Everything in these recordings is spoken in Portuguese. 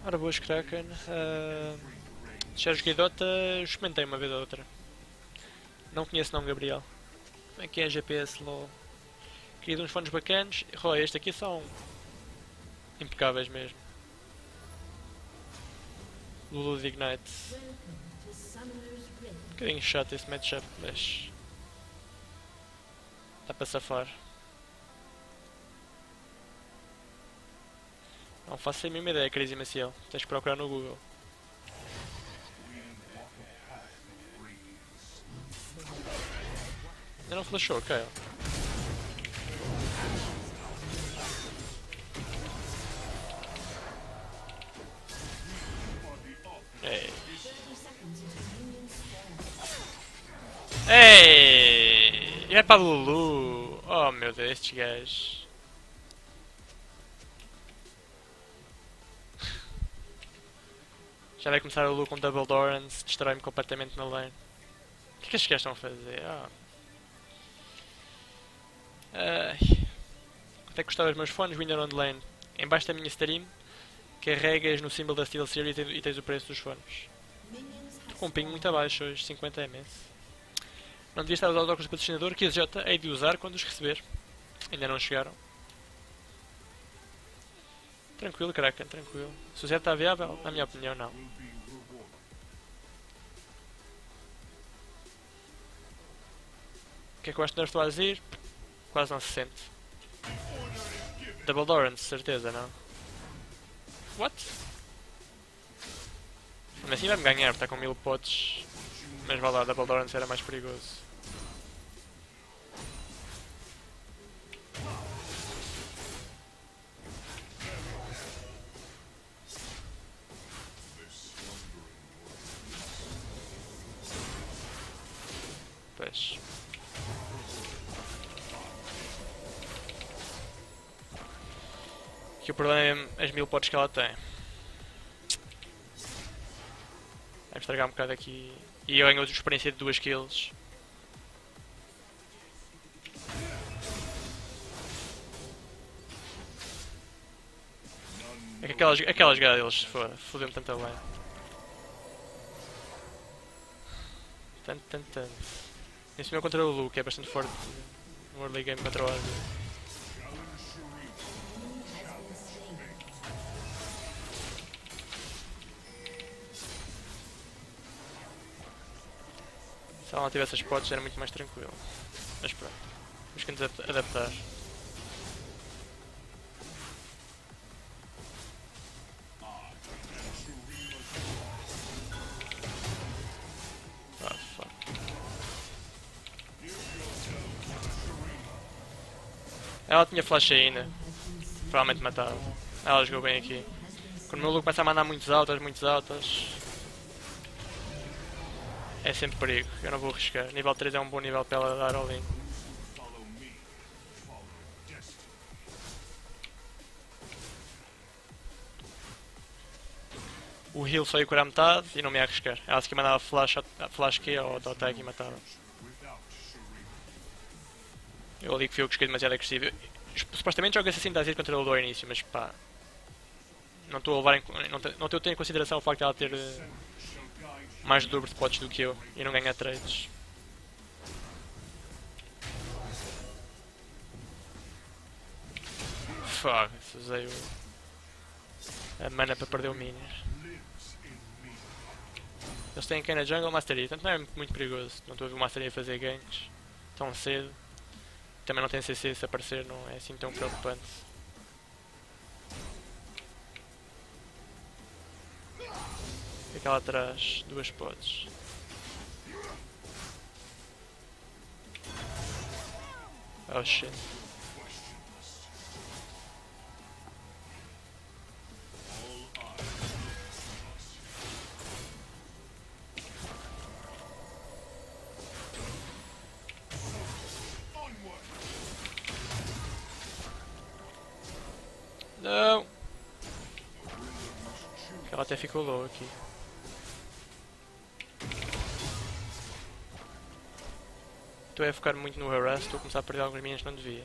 Ora boas, Kraken. Já joguei Dota, experimentei uma vez ou outra. Não conheço não, Gabriel. Como é que é GPS LOL? Queria de uns fones bacanos. Roy, este aqui são impecáveis mesmo. Lulu de Ignite. Um bocadinho chato esse matchup, mas dá para safar. Não faço a mínima ideia, Crazy Maciel. Tens que procurar no Google. Ainda não flashou, ok. Ei! Ei! E vai para Lulu! Oh meu Deus, estes gajos. Já vai começar a Lulu com Double Dorans, destrói-me completamente na lane. O que é que estes gajos estão a fazer? Ai. Quanto é que custaram os meus fones? Winner on lane. Em baixo da minha stream, carregas no símbolo da Steel Series e tens o preço dos fones. Estou com um ping muito abaixo hoje, 50 ms. Não devia estar a usar os óculos do patrocinador, que já hei de usar quando os receber. Ainda não chegaram. Tranquilo, Kraken, tranquilo. Se o Zé está viável, na minha opinião, não. O que é que eu acho de nerf do Azir? Quase não se sente. Double Doran, certeza, não? What? Mas assim vai-me ganhar, está com 1000 potes. Mas vá lá, Double Doran era mais perigoso. Pois. Que o problema é as 1000 potes que ela tem. Vai estragar um bocado aqui. E eu ganho experiência de 2 kills. É que aquela jogada deles fodeu-me tanto bem. Tanto. Esse meu contra o Lu, que é bastante forte no early game contra o Azir. Se ela não tivesse as potes era muito mais tranquilo. Mas pronto, temos que nos adaptar. Ah, fuck. Ela tinha flash ainda. Provavelmente matava. Ela jogou bem aqui. Quando o meu Lu começa a mandar muitos altas. É sempre perigo, eu não vou arriscar. Nível 3 é um bom nível para ela dar all-in. O heal só ia curar metade e não me ia arriscar. Ela se que mandava flash Q ou auto-attack e matava. Eu ali que fui eu que escolhi demasiado agressivo. Supostamente jogo assim da contra ele ao início, mas pá. Não estou a levar não estou a ter em consideração o facto de ela ter mais de dobro de potes do que eu e não ganhar trades. Fuck, usei a mana para perder o minions. Eles têm quem na jungle, Master Yi, portanto não é muito perigoso. Não estou a ver o Master Yi a fazer ganks tão cedo. Também não tem CC, se aparecer não é assim tão preocupante. O que é lá atrás? 2 pods. Oh shit. Não! Ela até ficou low aqui. Estou a focar muito no harass, estou a começar a perder alguns minions que não devia.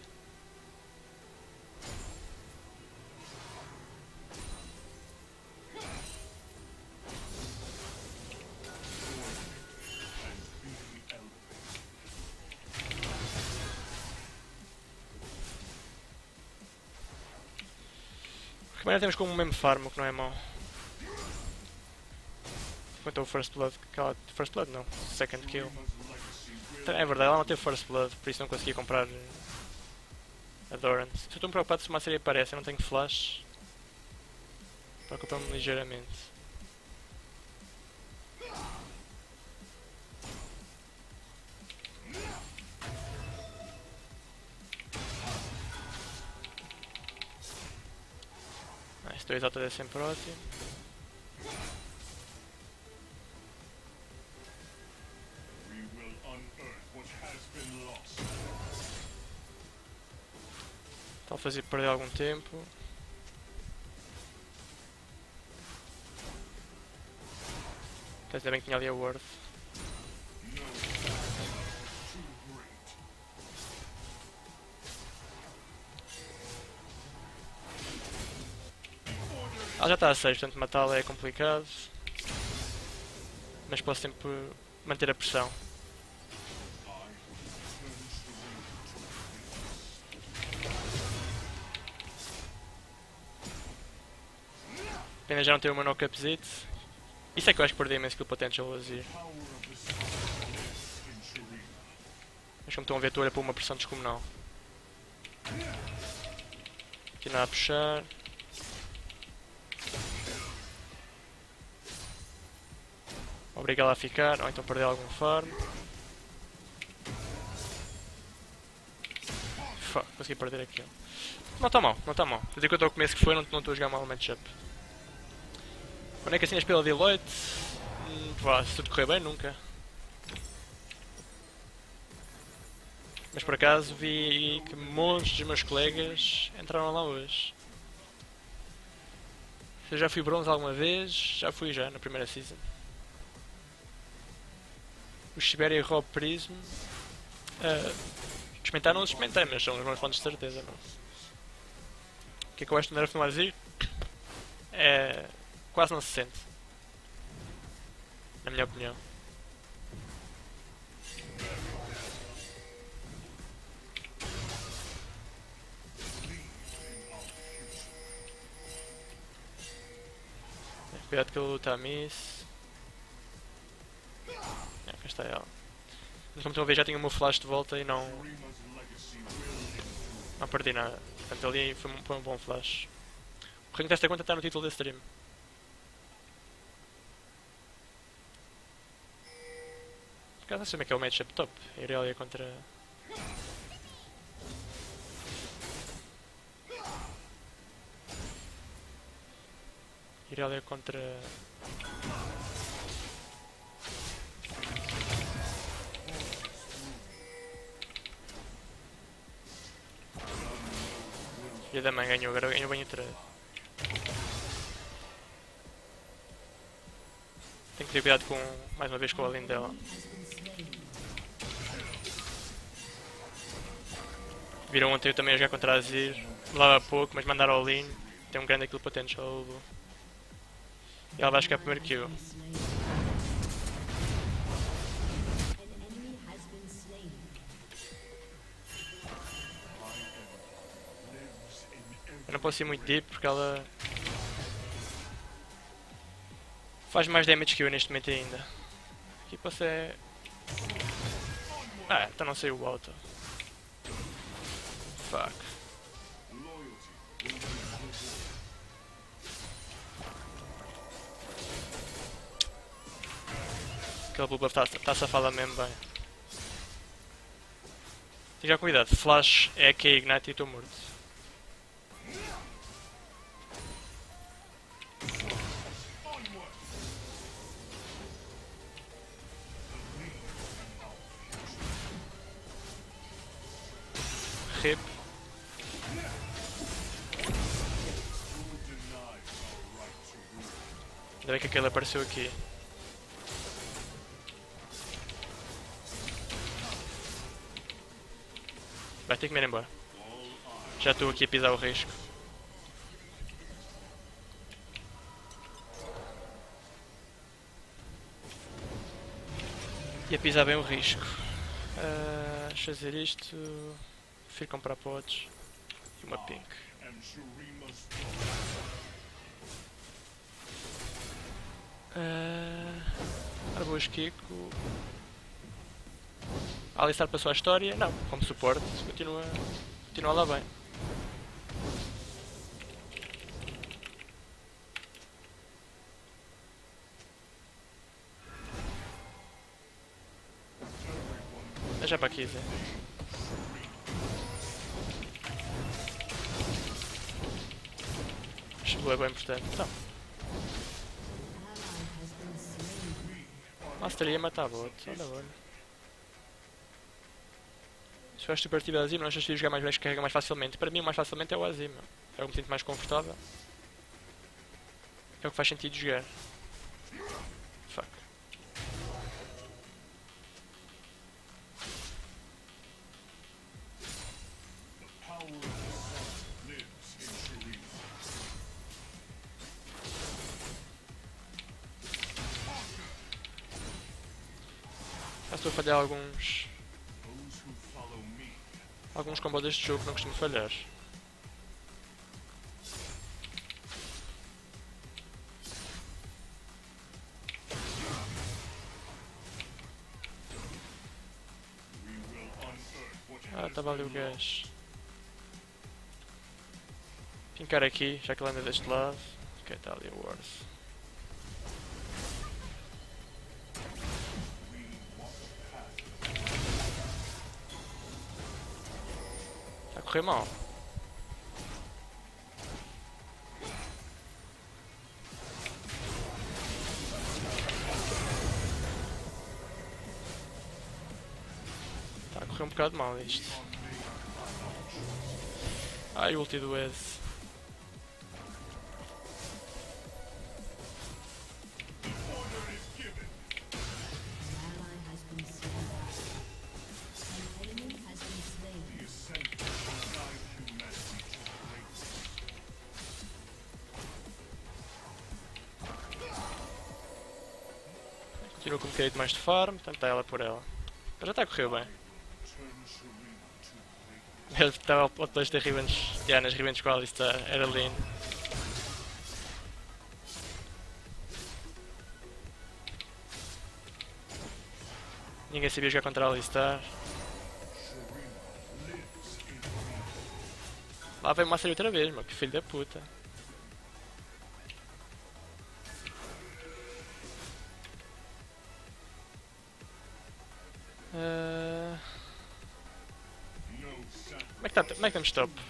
Que maneira temos como o mesmo farm, o que não é mau. Quanto ao First Blood, First Blood não, Second Kill. É verdade, ela não teve First Blood, por isso não conseguia comprar a Doran. Se eu estou preocupado se uma série aparece, eu não tenho flash. Preocupa-me ligeiramente. Esse 2 autos é sempre ótimo. Está a fazer perder algum tempo. Ainda bem que tinha ali a Ward. Ela já está a 6, portanto matá-la é complicado. Mas posso sempre manter a pressão. Pena já não ter uma knock-upzito. Isso é que eu acho que perdi imenso skill potential ao Azir. Mas como estão a ver, estou a olhar para uma pressão descomunal. Aqui nada a puxar. Obrigá-la a ficar, ou então perder algum farm. Fuck, consegui perder aquilo. Não está mal, não está mal. Desde que eu estou a começo que foi, não estou a jogar mal o matchup. Quando é que assinas pela Deloitte? Se tudo correr bem, nunca. Mas por acaso vi que montes dos meus colegas entraram lá hoje. Eu já fui bronze alguma vez, já fui já na primeira season. O Siberia e o Rob Prism. Experimentar não os experimentei, mas são os meus fontes de certeza. Não. O que é que eu acho do nerf no Azir? É. Quase não se sente. Na minha opinião. Cuidado que ele luta a miss. Cá está ela. Mas como estão a ver, já tenho o meu flash de volta e não perdi nada. Portanto, ali foi um bom flash. O rank desta conta está no título desse stream. Por acaso não sei como é que é o matchup top. Irelia contra... Irelia contra... E a da mãe ganhou, agora ganhou bem o trade. Tenho que ter cuidado com, mais uma vez com a lane dela. Viram ontem eu também a jogar contra a Azir. Levava pouco, mas mandaram ao lane. Tem um grande kill potential. E ela vai chegar primeiro que eu. Eu não posso ir muito deep porque ela faz mais damage que eu neste momento ainda. Aqui posso é... então não sei o auto. Fuck. Aquele buff está safado mesmo bem. Tem já cuidado, flash é que é ignite e estou morto. Rip. Ainda bem que aquele apareceu aqui. Vai ter que me ir embora. Já estou aqui a pisar o risco. E a pisar bem o risco. Deixa eu fazer isto. Prefiro comprar pods. E uma pink. Arboas Kiko. Alistar passou a história? Não, como suporte, continua lá bem. É já para aqui, Zé. Chegou é bem importante. Então. Master ia matar bot, olha. Se eu acho que partido Azim, não achas que jogar mais bem que carrega mais facilmente? Para mim o mais facilmente é o Azim. É o que me sinto mais confortável. É o que faz sentido jogar. Fuck. Já estou a falhar alguns combos deste jogo que não costumo falhar. Ah, estava ali o gajo. Fincar aqui, já que ele anda deste lado. Ok, está ali o Worth. Está a correr mal. Está a correr um bocado mal isto. Ai, o ulti do Ez. Continua com um bocadinho mais de farm, portanto está ela por ela. Mas já está a correr bem. Ele estava ao depois de Revenge, nas Revenge com a Alistar, era lindo. Ninguém sabia jogar contra a Alistar. Lá vem o Master outra vez, mano, que filho da puta. Como é que estamos top?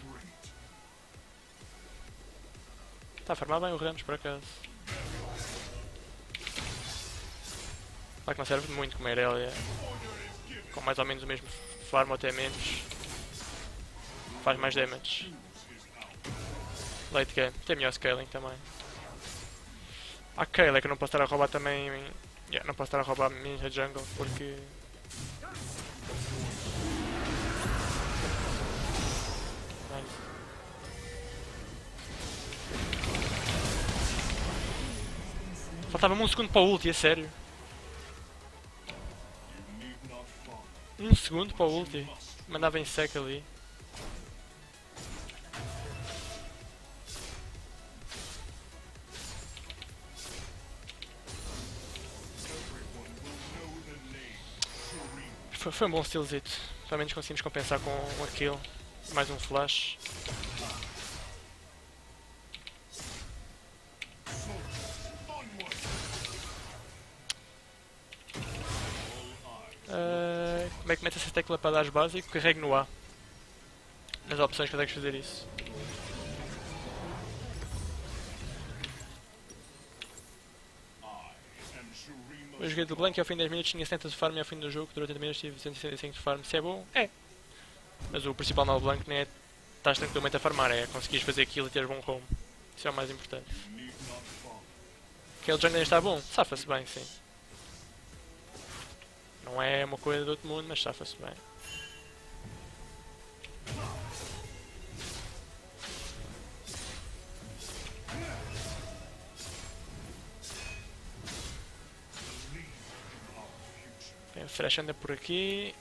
Está a farmar bem o Ramos por acaso. Claro que não serve muito como a Irelia. Com mais ou menos o mesmo farm ou até menos. Faz mais damage. Late game. Tem melhor scaling também. A Kayle é que eu não posso estar a roubar também. Não posso estar a roubar a minha jungle porque. Faltava-me um segundo para o ulti, é sério. Um segundo para o ulti. Mandava em sec ali. Foi um bom stealzito. Pelo menos conseguimos compensar com uma kill. Mais um flash. Como é que mete essa tecla para dar básico? Carrego no A. Nas opções consegues fazer isso. Eu joguei do Blank e ao fim de 10 minutos tinha 70 de farm e ao fim do jogo durante 80 minutos tive 165 de farm. Se é bom? É. Mas o principal no Blank não é estás tranquilamente a farmar, é conseguires fazer aquilo e teres bom home. Isso é o mais importante. Aquele jungle está bom? Safa-se bem, sim. Não é uma coisa do outro mundo, mas safa-se bem. Bem, o Thresh anda por aqui.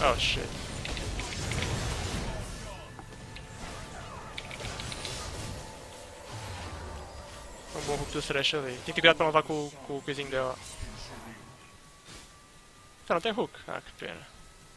Oh shit. Um bom hook do Thresh ali. Tem que ter cuidado para não levar com o coisinho dela. Então não tem hook. Ah, que pena.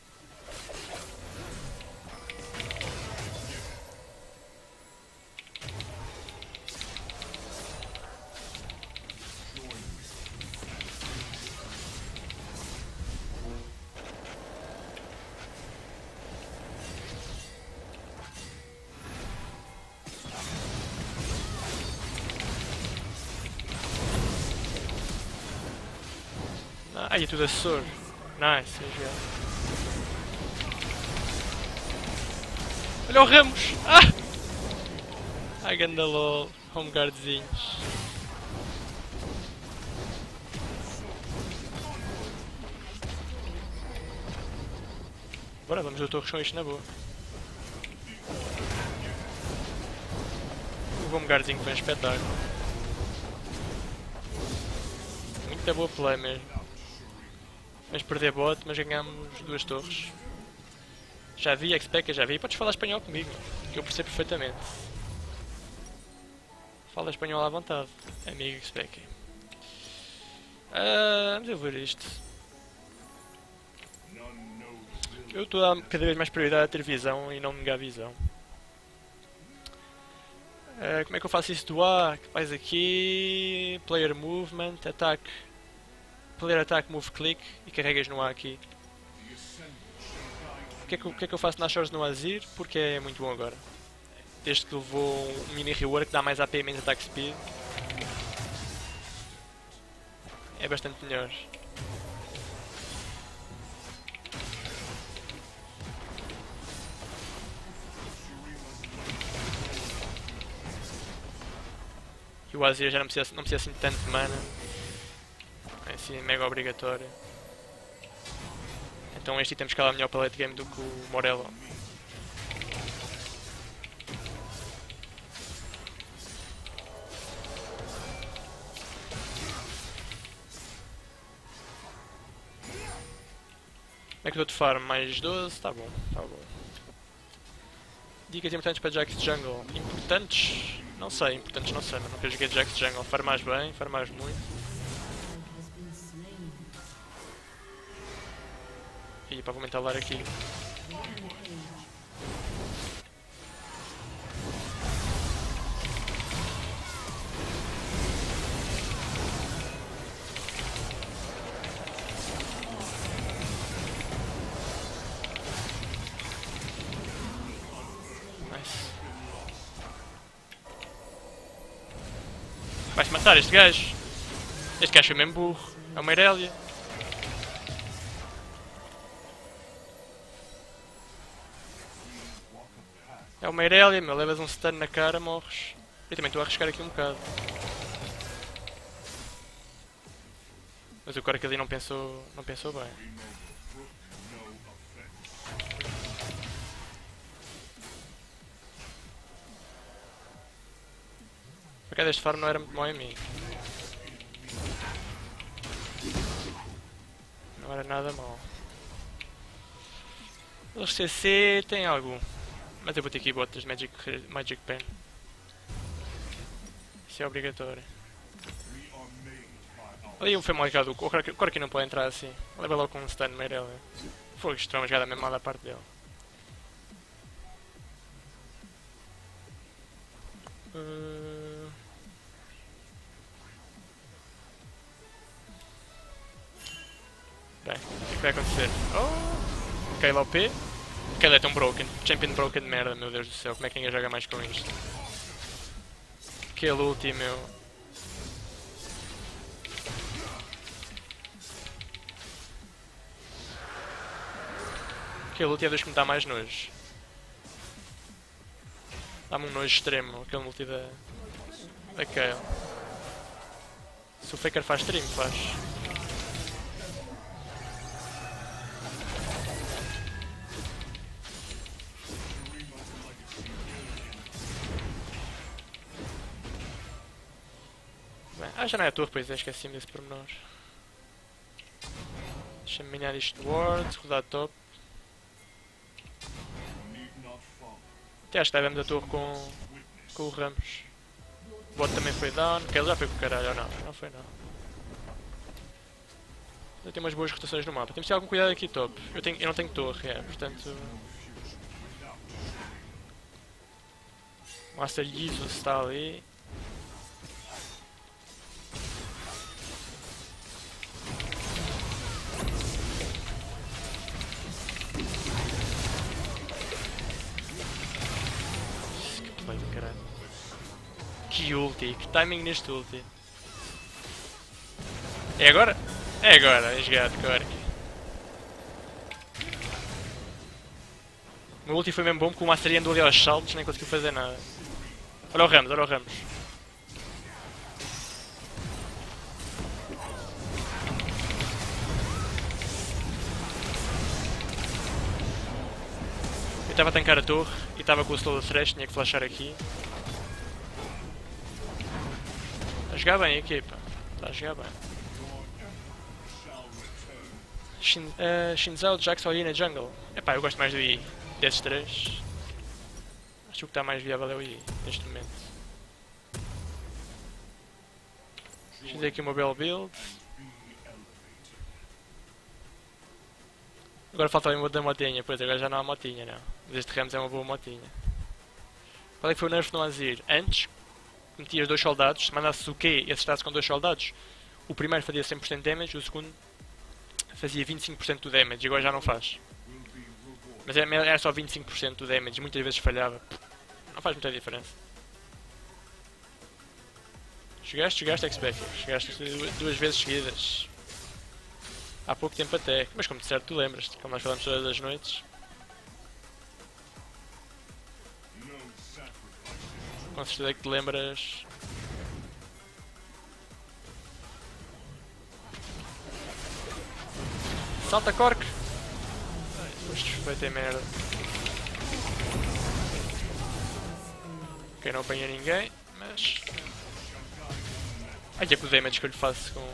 Ah, e tudo a sword. Nice, é jogado. Olha o Ramos! Ah! Ai, ganda lol. Home guardzinhos. Bora, vamos ver torres com isto na boa. O home guardzinho foi um espetáculo. Muita boa play mesmo. Vamos perder bot, mas ganhamos 2 torres. Já vi, X-Packer, já vi. Podes falar espanhol comigo, que eu percebo perfeitamente. Fala espanhol à vontade, amigo X-Packer. Vamos ver isto. Eu estou a dar cada vez mais prioridade a ter visão e não negar visão. Como é que eu faço isso do A? Que faz aqui... Player Movement, Attack... Player Attack, Move Click e carregas no A aqui. O que é que eu faço nas shores no Azir? Porque é muito bom agora. Desde que levou um mini rework que dá mais AP e menos attack speed. É bastante melhor. E o Azir já não precisa assim de tanto mana. É assim mega obrigatório. Então este item escala melhor para late game do que o Morello. Como é que eu dou de farm? Mais 12? Tá bom, tá bom. Dicas importantes para Jax Jungle. Importantes? Não sei, importantes não sei, mas nunca joguei Jax Jungle. Farmas bem, farmas muito. E para aumentar o aqui. Nice. Vai-se matar este gajo. Este gajo foi mesmo burro. É uma Irelia. É uma Irelia, meu. Levas um stun na cara, morres. Eu também estou a arriscar aqui um bocado. Mas o cara que ali não pensou bem. Porque deste farm não era muito mau em mim. Não era nada mau. Eles CC tem algum. Mas eu vou ter aqui botas Magic Pen. Isso é obrigatório. Ali foi mal jogado. O cara aqui não pode entrar assim. Leva logo com um stun no meio. Foi que estou uma jogada mesmo mal da parte dele. Bem, o que vai acontecer? Oh! Kayle OP. Kayle é tão broken. Champion broken de merda, meu Deus do céu. Como é que ninguém joga mais com isto? Kayle ulti, meu. Aquele ulti é dos que me dá mais nojo. Dá-me um nojo extremo, aquele multi da Kayle. Se o Faker faz stream, faz. Bem, já não é a torre, pois é, esqueci-me desse pormenor. Deixa-me minar isto de wards, rodar top. Até acho que devemos a torre com o Ramos. O bot também foi down, que ele já foi com o caralho, ou não? Não foi não. Eu tenho umas boas rotações no mapa. Temos de ter algum cuidado aqui top. Eu não tenho torre, portanto... Master Jesus está ali. Que play do caralho. Que ulti, que timing neste ulti. É agora? É agora, é jogado, Cork. O meu ulti foi mesmo bom porque o Master andou ali aos saltos, nem conseguiu fazer nada. Olha o Ramos, olha o Ramos. Eu estava a tancar a torre e estava com o slow do Thresh, tinha que flashar aqui. Está a jogar bem a equipa, está a jogar bem. Shinzao, Jax, Oriana, Jungle. Epá, eu gosto mais do Yi, desses três. Acho que o que está mais viável é o Yi, neste momento. Fiz aqui uma bela build. Agora falta o da motinha, pois agora já não há motinha, não. Mas este Rams é uma boa motinha. Qual é que foi o nerf no Azir? Antes, metias 2 soldados, se mandasses o Q e acertasses com 2 soldados, o primeiro fazia 100% de damage, o segundo fazia 25% do damage, e agora já não faz. Mas era só 25% do damage, muitas vezes falhava. Não faz muita diferença. Chegaste, X-Backer. Chegaste 2 vezes seguidas. Há pouco tempo até. Mas como de certo tu lembras-te, como nós falamos todas as noites. Com certeza que te lembras. Salta, Cork! Isto foi ter merda. Ok, não apanha ninguém, mas... Ai, que é que o damage que eu lhe faço com...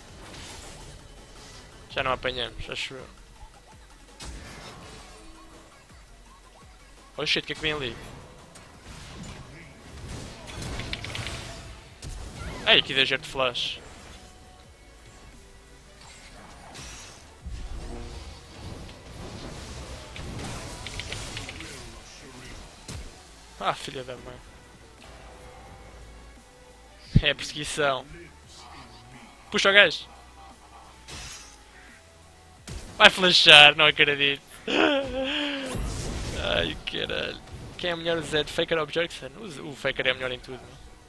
Já não apanhamos, acho eu. Oh shit, o que é que vem ali? Ai, que exagero de flash. Ah, filha da mãe. É perseguição. Puxa o gajo. Vai flashar, não acredito. Ai, caralho. Quem é melhor, o Zed? Faker ou Jerkson? O Faker é melhor em tudo.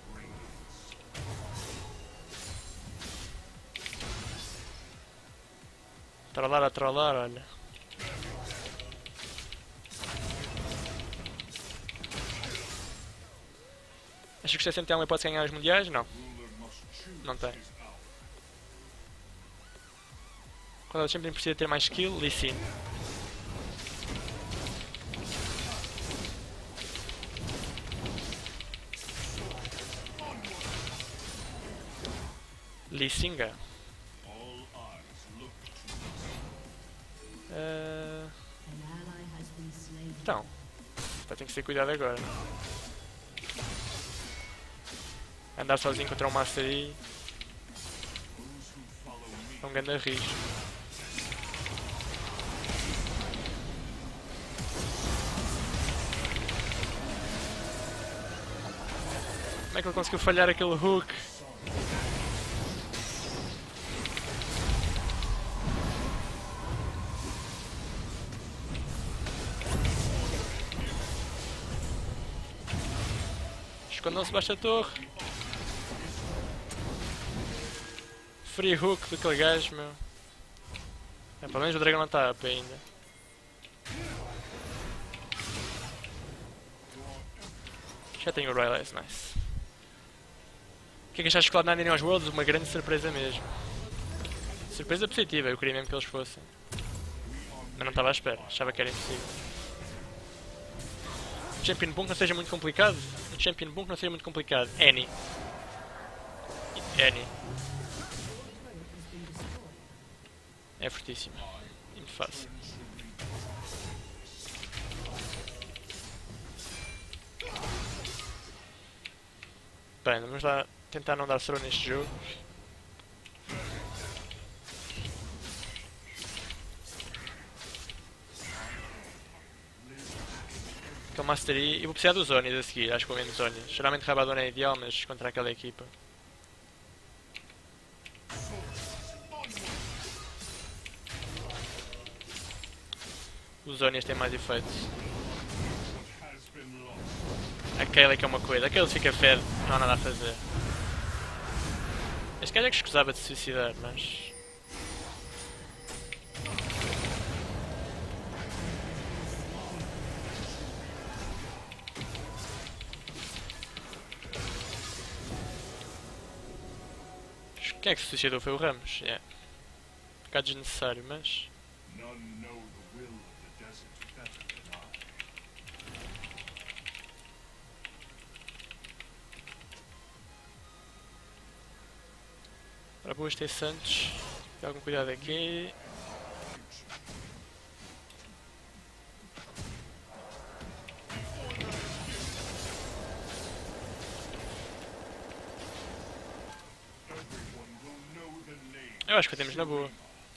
A trollar, olha. Achas que o C100 tem uma hipótese de ganhar os mundiais? Não. Não tem. Quando ele sempre precisa ter mais skill, Lee Sin. Lee Singa. Então, tem que ter cuidado agora. Andar sozinho contra um Master aí é um grande risco. Como é que ele conseguiu falhar aquele hook? Escondam-se baixa a torre. Free hook daquele gajo, meu. Pelo menos o dragão não está up ainda. Já tenho o Rylai's, nice. O que é que achaste de Cloud9 aos Worlds? Uma grande surpresa mesmo. Surpresa positiva, eu queria mesmo que eles fossem. Mas não estava à espera, achava que era impossível. O Champion Bunk não seja muito complicado? O Champion Bunk não seja muito complicado. Annie. É fortíssimo. Muito fácil. Bem, vamos lá tentar não dar throw neste jogo. Então Master E, e vou precisar dos Zonies a seguir, acho que vou menos Zonies. Geralmente Rabadon é ideal, mas contra aquela equipa. Os Zonies têm mais efeito. Aquela é que é uma coisa, aquele fica fed, não há nada a fazer. Este gajo é que escusava de se suicidar, mas... Quem é que se suicidou? Foi o Ramos, é. Yeah. Um bocado desnecessário, mas... Para boas ter Santos. Tem algum cuidado aqui. Eu acho que temos na boa.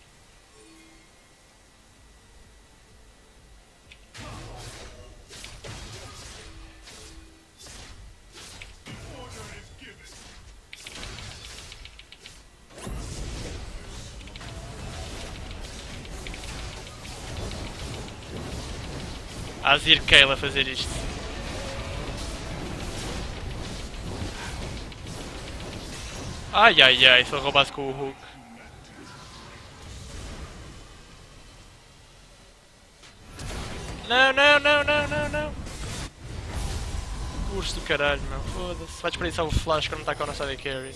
Azir Kayle a fazer isto. Ai ai ai, se ele roubasse com o Hook. Não, não, não, não, não, não. Urso do caralho, meu. Foda-se. Vai desperdiçar o flash quando não está com a nossa AD Carry.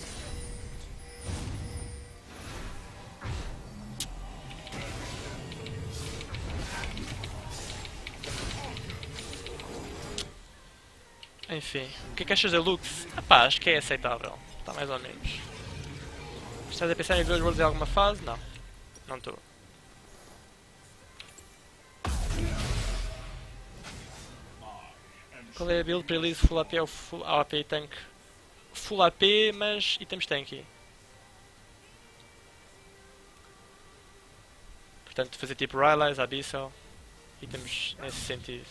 Enfim, o que é que achas da Lux? Ah pá, acho que é aceitável. Está mais ou menos. Estás a pensar em ver os Worlds em alguma fase? Não. Não estou. Qual é a build para Elise Full AP ou Full AP e Tank? Full AP, mas itens tanky. Portanto, fazer tipo Rylai's, Abyssal. Itens nesse sentido.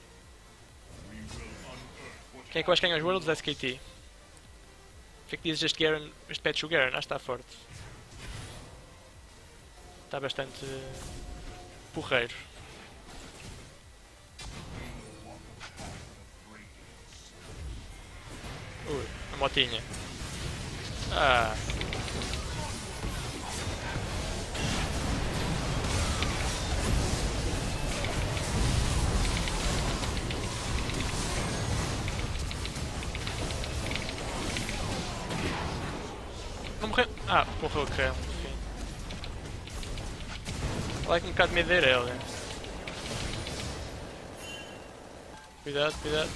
Quem é que eu acho que ganha os Worlds? SKT. O que é que dizes deste Garen, este patch do Garen? Acho que está forte. Está bastante porreiro. Ui, a motinha. Ah. Não morreu. Ah, morreu o Krell. Enfim. Lá que um bocado de medo dele, ele. Cuidado, cuidado.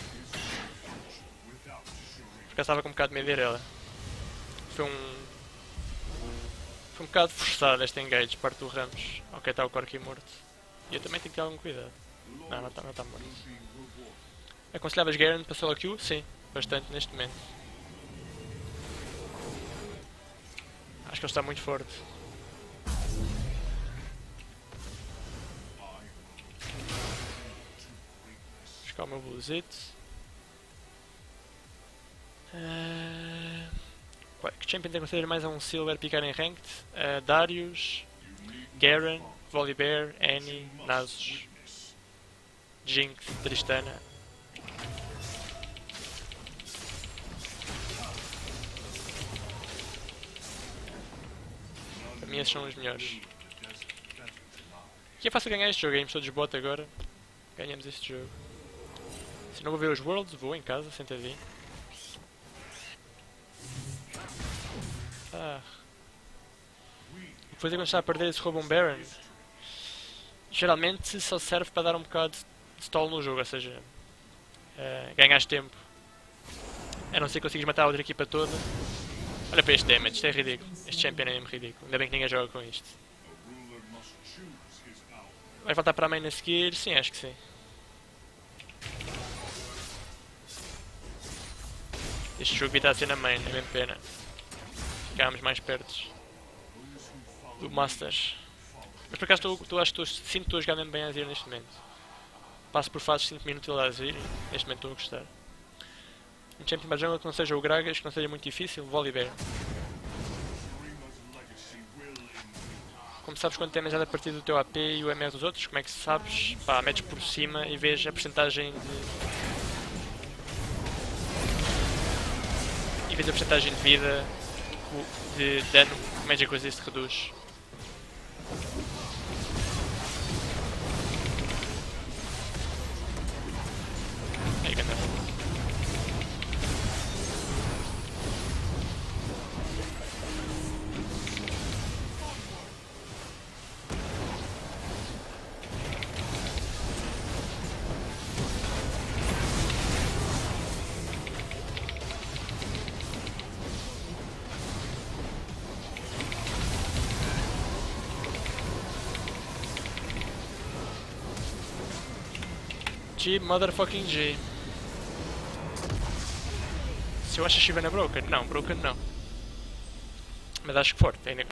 Porque estava com um bocado de medo dele. Foi um bocado forçado este engage, parte do Ramos. Ok, está o Corki morto. E eu também tenho que ter algum cuidado. Não, não está morto. Aconselhavas Garen para solo Q? Sim, bastante neste momento. Acho que ele está muito forte. Vou buscar o meu blusito. Que champion tem que considerar mais a um Silver picar em Ranked? Darius, Garen, Volibear, Annie, Nasus, Jinx, Tristana. Para mim esses são os melhores. Que é fácil ganhar este jogo, ganhamos todos bot agora. Ganhamos este jogo. Se não vou ver os Worlds, vou em casa, sentadinho. Ah. Depois é quando está a perder se rouba um Baron. Geralmente só serve para dar um bocado de stall no jogo, ou seja, ganhas tempo. A não ser que consigas matar a outra equipa toda. Olha para este damage, isto é ridículo. Este champion é mesmo ridículo. Ainda bem que ninguém joga com isto. Vai voltar para a main a seguir? Sim, acho que sim. Este jogo devia estar a ser na main, é bem pena. Ficámos mais perto do Masters. Mas por acaso sinto que estou a jogar mesmo bem a Azir neste momento. Passo por fases 5 minutos a Azir e neste momento estou a gostar. Um champion para jungle que não seja o Gragas, que não seja muito difícil, Volibear. Como sabes quanto damage é a partir do teu AP e o MR dos outros? Como é que sabes? Pá, metes por cima e vês a porcentagem e vês a porcentagem de vida, de dano, que Magic Resist reduz. Aí, ganda. G motherfucking G. Se eu acho a Shyvana broken? Não, broken não. Mas acho que forte, ainda